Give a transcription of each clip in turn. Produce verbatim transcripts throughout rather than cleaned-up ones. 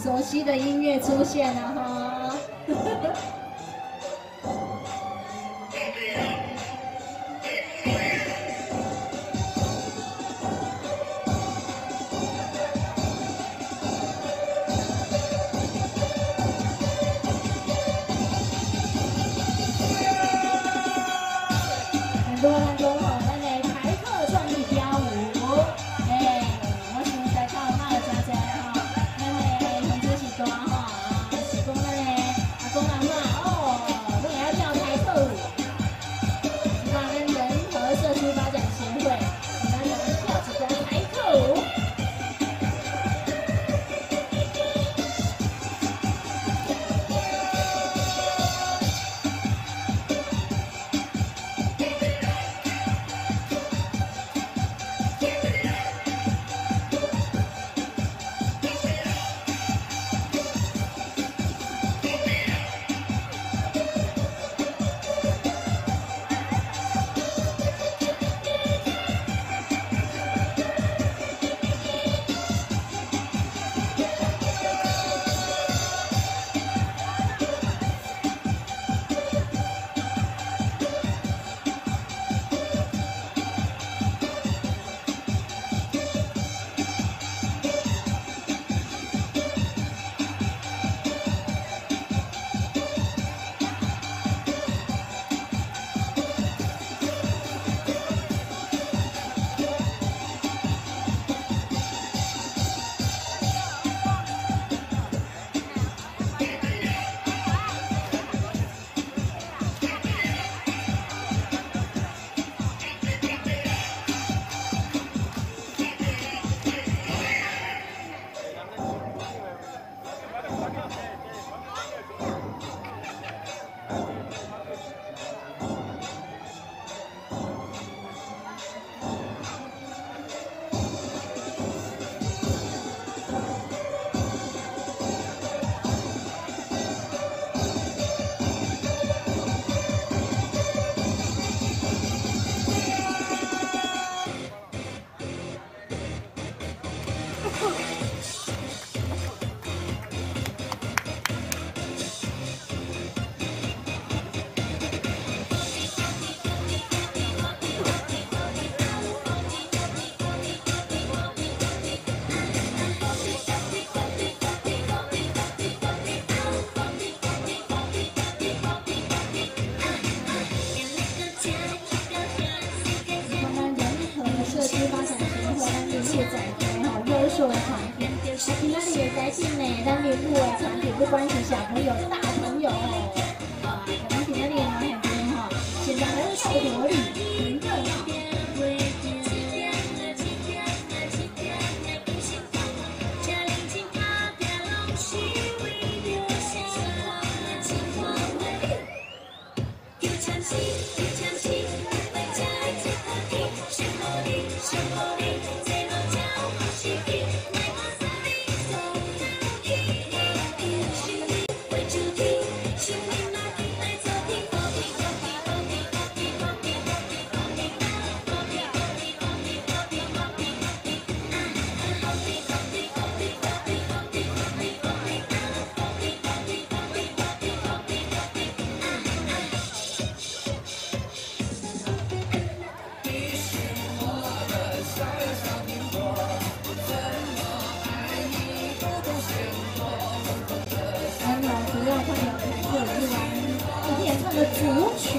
熟悉的音乐出现了哈。很多很多吼，咱的台客创意跳舞，哎，我想在教嘛有真侪吼，咱的同志是大吼，啊是讲咱的阿公阿嬷哦，都也要跳台客舞，希望咱人和社区发展协会，咱能跳一个台客舞。 优秀的产品，那今仔日的在定呢，咱联络的产品不管是小朋友、大朋友哦，啊，可能今仔日呢很多哈，现在还有小萝莉，很热闹。 的主曲。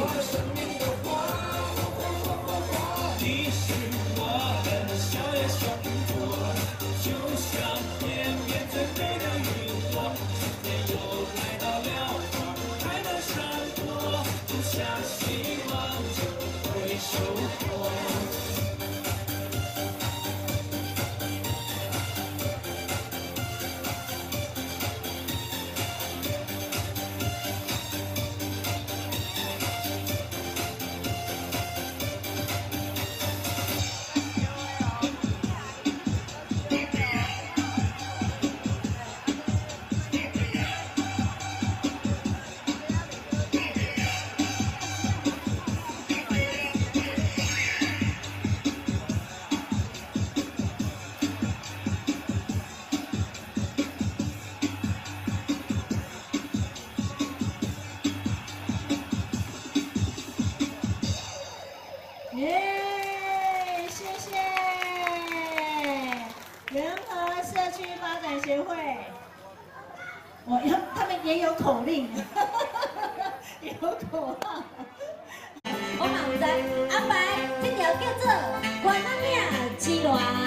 你是我的小野小苹果，就像天边最美的云朵。今天又来到了花开的山坡，种下希望就会收获。 我社区发展协会，我有他们也有口令，有口号。我嘛有知安排这条叫做关仔岭之恋。